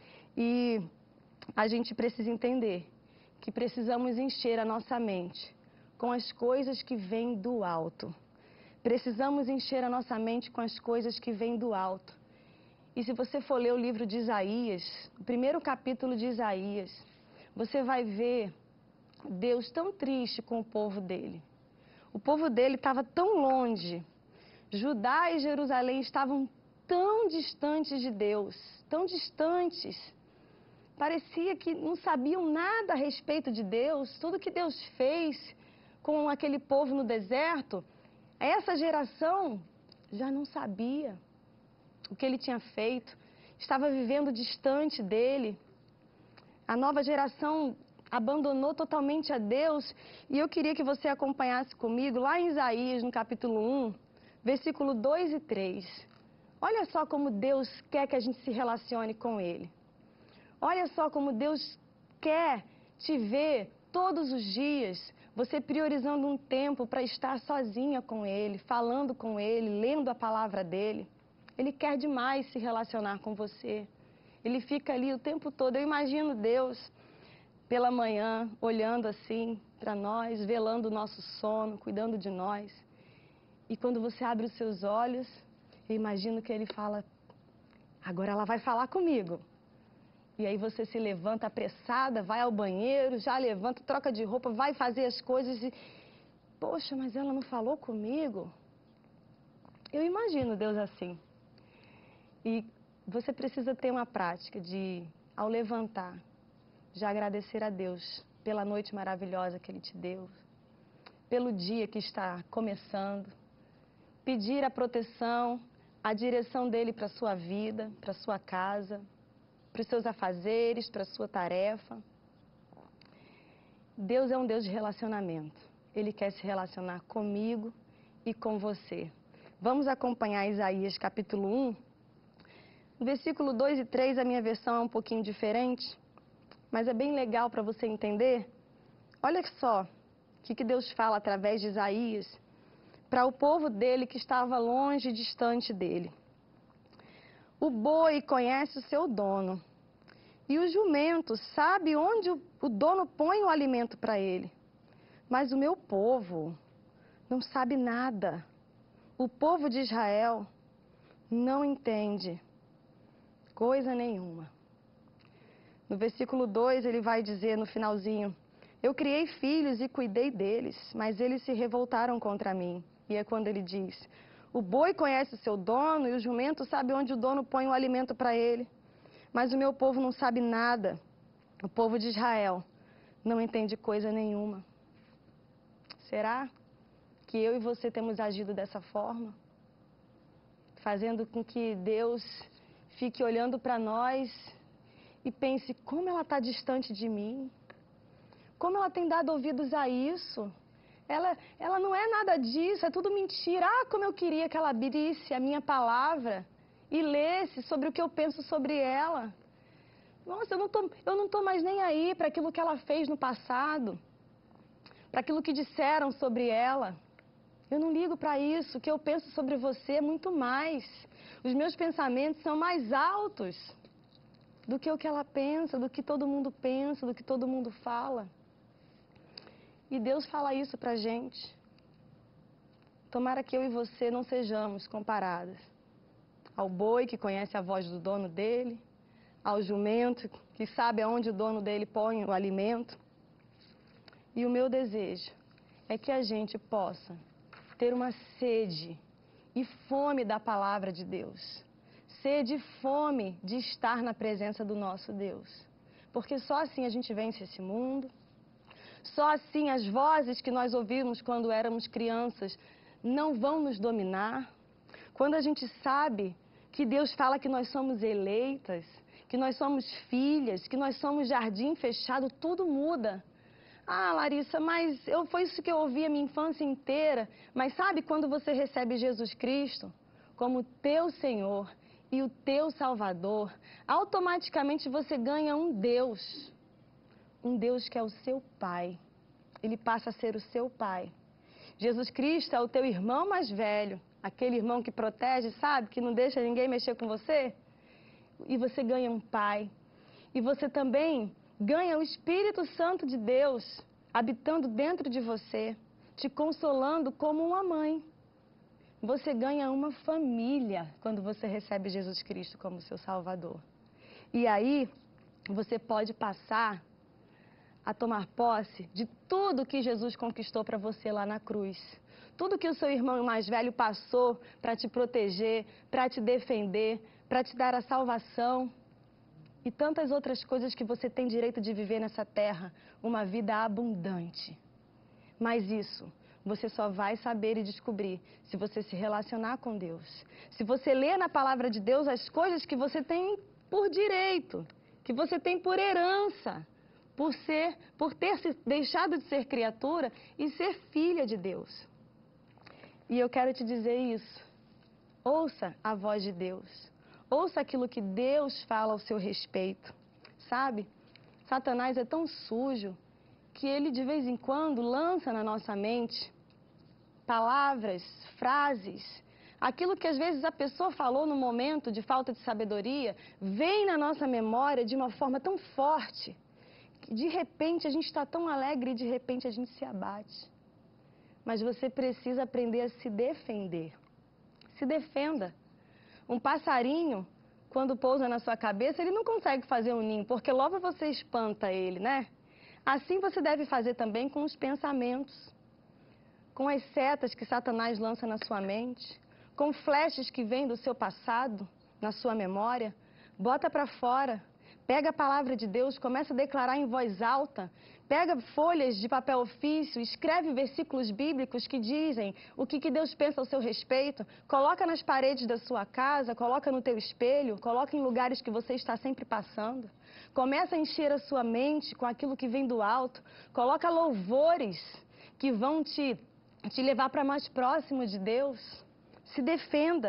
E a gente precisa entender que precisamos encher a nossa mente com as coisas que vêm do alto. Precisamos encher a nossa mente com as coisas que vêm do alto. E se você for ler o livro de Isaías, o primeiro capítulo de Isaías, você vai ver Deus tão triste com o povo dele. O povo dele estava tão longe. Judá e Jerusalém estavam tão distantes de Deus, tão distantes. Parecia que não sabiam nada a respeito de Deus, tudo que Deus fez com aquele povo no deserto. Essa geração já não sabia o que Ele tinha feito, estava vivendo distante dele. A nova geração abandonou totalmente a Deus. E eu queria que você acompanhasse comigo lá em Isaías, no capítulo um, versículo dois e três. Olha só como Deus quer que a gente se relacione com Ele. Olha só como Deus quer te ver todos os dias, você priorizando um tempo para estar sozinha com Ele, falando com Ele, lendo a palavra dEle. Ele quer demais se relacionar com você. Ele fica ali o tempo todo. Eu imagino Deus pela manhã, olhando assim para nós, velando o nosso sono, cuidando de nós. E quando você abre os seus olhos, eu imagino que Ele fala, agora ela vai falar comigo. E aí você se levanta apressada, vai ao banheiro, já levanta, troca de roupa, vai fazer as coisas e... Poxa, mas ela não falou comigo? Eu imagino Deus assim. E você precisa ter uma prática de, ao levantar, já agradecer a Deus pela noite maravilhosa que Ele te deu, pelo dia que está começando, pedir a proteção, a direção dEle para a sua vida, para a sua casa, para os seus afazeres, para a sua tarefa. Deus é um Deus de relacionamento. Ele quer se relacionar comigo e com você. Vamos acompanhar Isaías capítulo um. No versículo dois e três, a minha versão é um pouquinho diferente, mas é bem legal para você entender Olha só o que, que Deus fala através de Isaías para o povo dele que estava longe e distante dele. O boi conhece o seu dono, e o jumento sabe onde o dono põe o alimento para ele. Mas o meu povo não sabe nada. O povo de Israel não entende coisa nenhuma. No versículo dois, ele vai dizer no finalzinho: eu criei filhos e cuidei deles, mas eles se revoltaram contra mim. E é quando ele diz: o boi conhece o seu dono e o jumento sabe onde o dono põe o alimento para ele. Mas o meu povo não sabe nada. O povo de Israel não entende coisa nenhuma. Será que eu e você temos agido dessa forma? Fazendo com que Deus fique olhando para nós e pense: como ela está distante de mim? Como ela tem dado ouvidos a isso? Ela, ela não é nada disso, é tudo mentira. Ah, como eu queria que ela abrisse a minha palavra e lesse sobre o que eu penso sobre ela. Nossa, eu não tô, eu não tô mais nem aí para aquilo que ela fez no passado, para aquilo que disseram sobre ela. Eu não ligo para isso. O que eu penso sobre você é muito mais. Os meus pensamentos são mais altos do que o que ela pensa, do que todo mundo pensa, do que todo mundo fala. E Deus fala isso pra gente. Tomara que eu e você não sejamos comparadas ao boi que conhece a voz do dono dele, ao jumento que sabe aonde o dono dele põe o alimento. E o meu desejo é que a gente possa ter uma sede e fome da palavra de Deus. Sede e fome de estar na presença do nosso Deus. Porque só assim a gente vence esse mundo. Só assim as vozes que nós ouvimos quando éramos crianças não vão nos dominar. Quando a gente sabe que Deus fala que nós somos eleitas, que nós somos filhas, que nós somos jardim fechado, tudo muda. Ah, Larissa, mas eu, foi isso que eu ouvi a minha infância inteira. Mas sabe quando você recebe Jesus Cristo como teu Senhor e o teu Salvador, automaticamente você ganha um Deus. Um Deus que é o seu Pai. Ele passa a ser o seu Pai. Jesus Cristo é o teu irmão mais velho. Aquele irmão que protege, sabe? Que não deixa ninguém mexer com você. E você ganha um Pai. E você também ganha o Espírito Santo de Deus habitando dentro de você, te consolando como uma mãe. Você ganha uma família quando você recebe Jesus Cristo como seu Salvador. E aí, você pode passar a tomar posse de tudo que Jesus conquistou para você lá na cruz. Tudo que o seu irmão mais velho passou para te proteger, para te defender, para te dar a salvação. E tantas outras coisas que você tem direito de viver nessa terra, uma vida abundante. Mas isso você só vai saber e descobrir se você se relacionar com Deus. Se você ler na palavra de Deus as coisas que você tem por direito, que você tem por herança, por ser, por ter se deixado de ser criatura e ser filha de Deus. E eu quero te dizer isso. Ouça a voz de Deus. Ouça aquilo que Deus fala ao seu respeito. Sabe? Satanás é tão sujo que ele de vez em quando lança na nossa mente palavras, frases, aquilo que às vezes a pessoa falou no momento de falta de sabedoria, vem na nossa memória de uma forma tão forte que de repente a gente está tão alegre e de repente a gente se abate. Mas você precisa aprender a se defender. Se defenda. Um passarinho, quando pousa na sua cabeça, ele não consegue fazer um ninho, porque logo você espanta ele, né? Assim você deve fazer também com os pensamentos, com as setas que Satanás lança na sua mente, com flashes que vêm do seu passado, na sua memória. Bota para fora. Pega a palavra de Deus, começa a declarar em voz alta. Pega folhas de papel ofício, escreve versículos bíblicos que dizem o que, que Deus pensa ao seu respeito. Coloca nas paredes da sua casa, coloca no teu espelho, coloca em lugares que você está sempre passando. Começa a encher a sua mente com aquilo que vem do alto. Coloca louvores que vão te, te levar para mais próximo de Deus. Se defenda.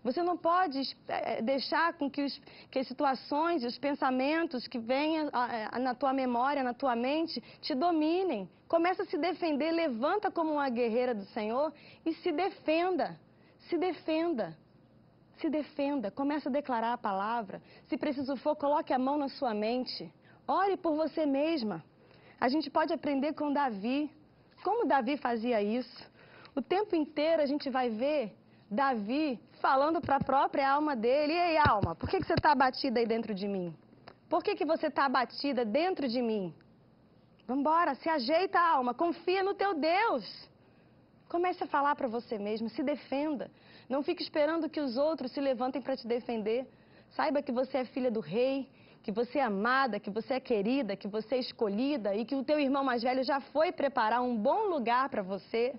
Você não pode é, deixar com que, os, que as situações, os pensamentos que venham a, a, na tua memória, na tua mente, te dominem. Começa a se defender, levanta como uma guerreira do Senhor e se defenda. Se defenda. Se defenda. Começa a declarar a palavra. Se preciso for, coloque a mão na sua mente. Ore por você mesma. A gente pode aprender com Davi. Como Davi fazia isso? O tempo inteiro a gente vai ver Davi falando para a própria alma dele: e aí, alma, por que, que você está abatida aí dentro de mim? Por que, que você está abatida dentro de mim? Vambora, se ajeita, alma, confia no teu Deus. Comece a falar para você mesmo, se defenda. Não fique esperando que os outros se levantem para te defender. Saiba que você é filha do rei, que você é amada, que você é querida, que você é escolhida e que o teu irmão mais velho já foi preparar um bom lugar para você.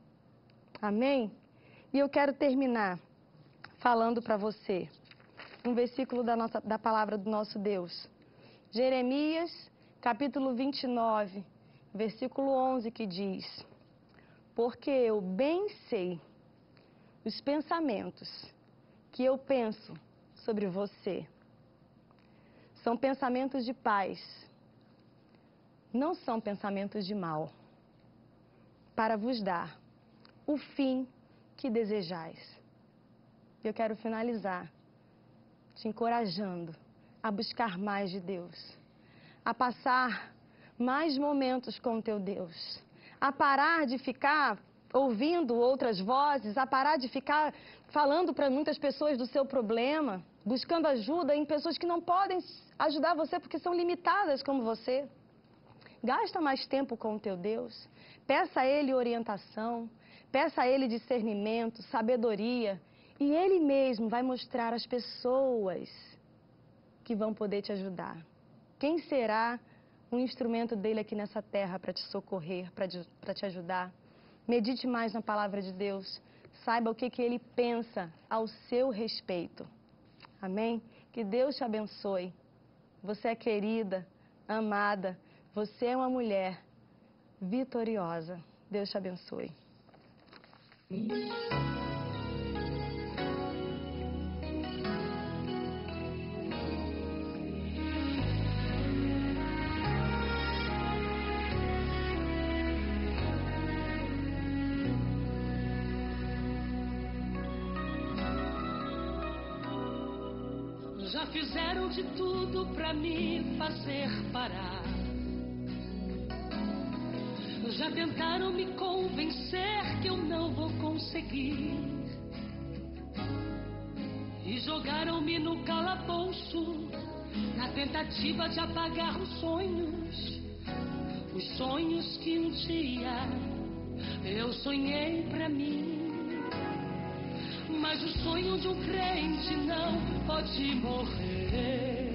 Amém? E eu quero terminar falando para você um versículo da, nossa, da palavra do nosso Deus. Jeremias, capítulo vinte e nove, versículo onze, que diz: porque eu bem sei os pensamentos que eu penso sobre você. São pensamentos de paz, não são pensamentos de mal, para vos dar o fim que desejais. Eu quero finalizar te encorajando a buscar mais de Deus, a passar mais momentos com o teu Deus, a parar de ficar ouvindo outras vozes, a parar de ficar falando para muitas pessoas do seu problema, buscando ajuda em pessoas que não podem ajudar você porque são limitadas como você. Gasta mais tempo com o teu Deus, peça a Ele orientação, peça a Ele discernimento, sabedoria, e Ele mesmo vai mostrar as pessoas que vão poder te ajudar. Quem será um instrumento dele aqui nessa terra para te socorrer, para te ajudar? Medite mais na palavra de Deus. Saiba o que, que Ele pensa ao seu respeito. Amém? Que Deus te abençoe. Você é querida, amada. Você é uma mulher vitoriosa. Deus te abençoe. Já fizeram de tudo pra me fazer parar. Já tentaram me convencer que eu não vou conseguir. E jogaram-me no calabouço, na tentativa de apagar os sonhos. Os sonhos que um dia eu sonhei pra mim. Mas o sonho de um crente não pode morrer,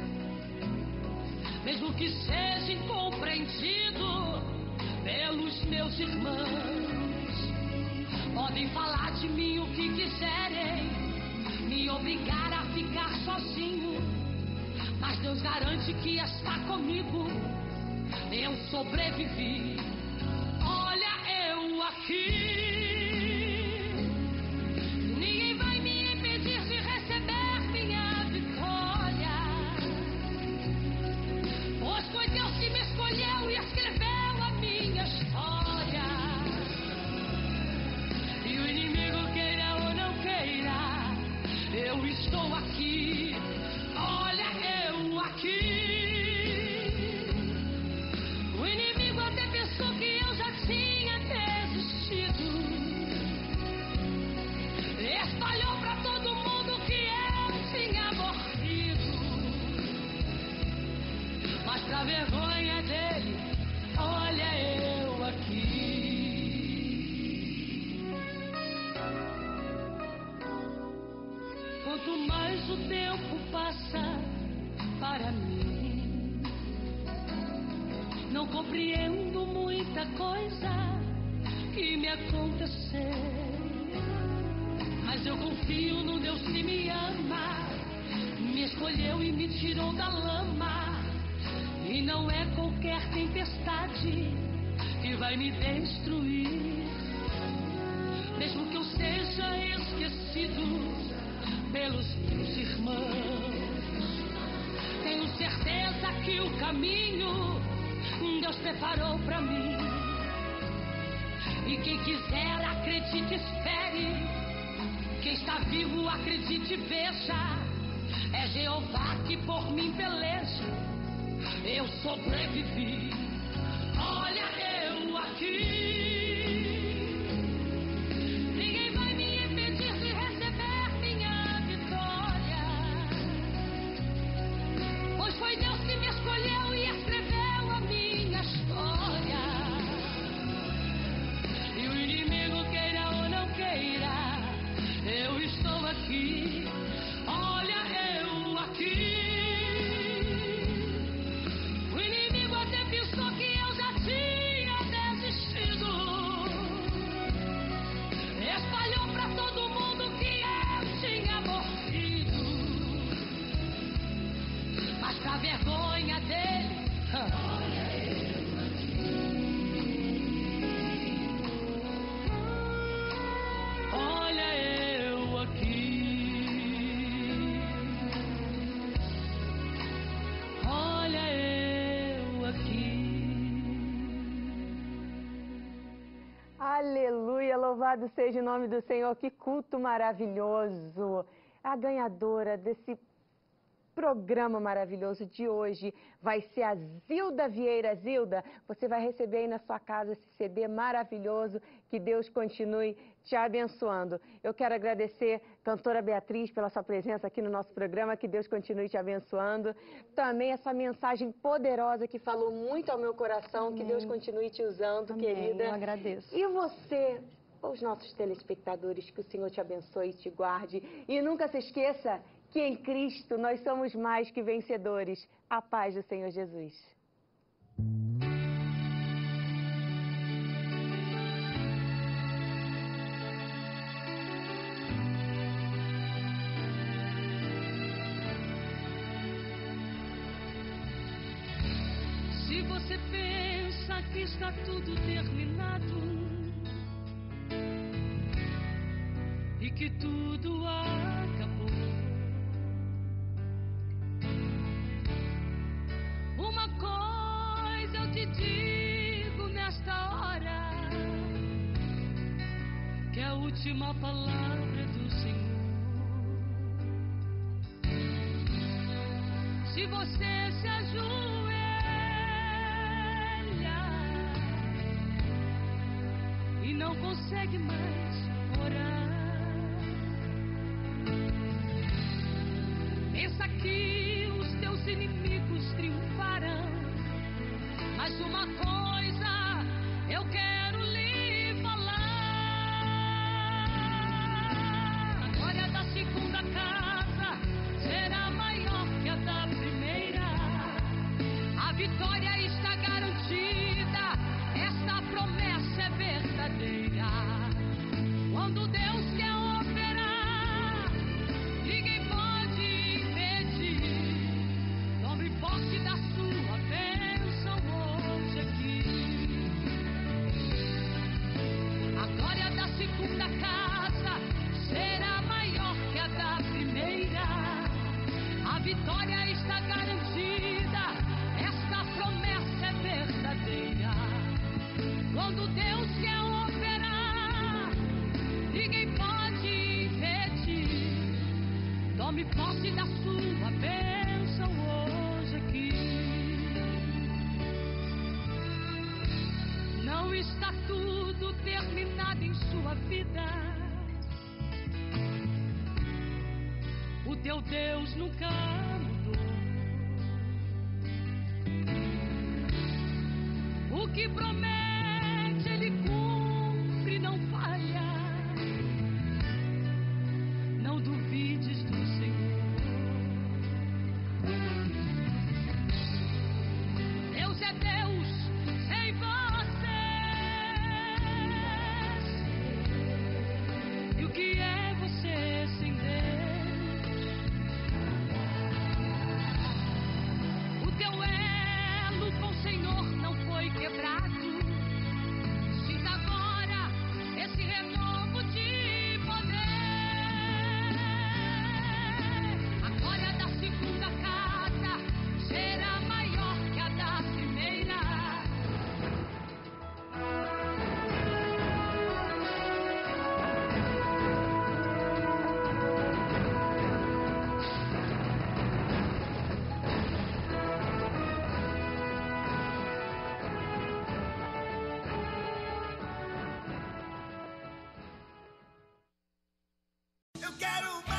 mesmo que seja incompreendido pelos meus irmãos. Podem falar de mim o que quiserem, me obrigar a ficar sozinho, mas Deus garante que está comigo. Eu sobrevivi. Olha eu aqui. Estou aqui, olha eu aqui. O inimigo até pensou que eu já tinha desistido. Espalhou pra todo mundo que eu tinha morrido. Mas pra vergonha dele, olha eu aqui. Quanto mais o tempo passa para mim, não compreendo muita coisa que me aconteceu. Mas eu confio no Deus que me ama, me escolheu e me tirou da lama. E não é qualquer tempestade que vai me destruir. Mesmo que eu seja esquecido pelos meus irmãos. Tenho certeza que o caminho Deus preparou pra mim. E quem quiser acredite, espere. Quem está vivo acredite, veja. É Jeová que por mim peleja. Eu sobrevivi. Olha eu aqui. Ninguém vai me impedir de receber minha vitória. Pois foi Deus que me escolheu e escreveu a minha história. E o inimigo queira ou não queira, eu estou aqui. Olha eu aqui. O inimigo até pensou que eu já tinha desistido. Espalhou pra todo mundo que eu tinha morrido. Mas pra vergonha dele, olha eu aqui. Olha eu aqui. Olha eu aqui. Aleluia, louvado seja o nome do Senhor, que culto maravilhoso. A ganhadora desse programa maravilhoso de hoje vai ser a Zilda Vieira. Zilda, você vai receber aí na sua casa esse C D maravilhoso, que Deus continue te abençoando. Eu quero agradecer, cantora Beatriz, pela sua presença aqui no nosso programa, que Deus continue te abençoando. Também essa mensagem poderosa que falou muito ao meu coração, que Deus continue te usando, Amém. querida. Eu agradeço. E você, os nossos telespectadores, que o Senhor te abençoe e te guarde. E nunca se esqueça que em Cristo nós somos mais que vencedores. A paz do Senhor Jesus. Se você pensa que está tudo terminado e que tudo acabou, uma coisa eu te digo nesta hora, que é a última palavra do Senhor. Se você se ajoelha e não consegue mais orar, pensa que os teus inimigos triunfarão, mas uma coisa eu quero lhe falar: a glória da segunda casa será maior que a da primeira. A vitória está garantida, esta promessa é verdadeira. Quando Deus quer operar, ninguém pode impedir. Tome posse da sua bênção hoje aqui. A glória da segunda casa será maior que a da primeira. A vitória está garantida, esta promessa é verdadeira. Quando Deus quer operar, ninguém pode impedir. Tome posse da sua bênção hoje aqui. Não está tudo terminado em sua vida. O teu Deus nunca mudou. O que promete, Ele cumpre, não falha. Não duvides do Senhor. Deus é Deus sem vocês. E o que é você sem Deus? O teu elo com o Senhor não foi quebrado. quero mais.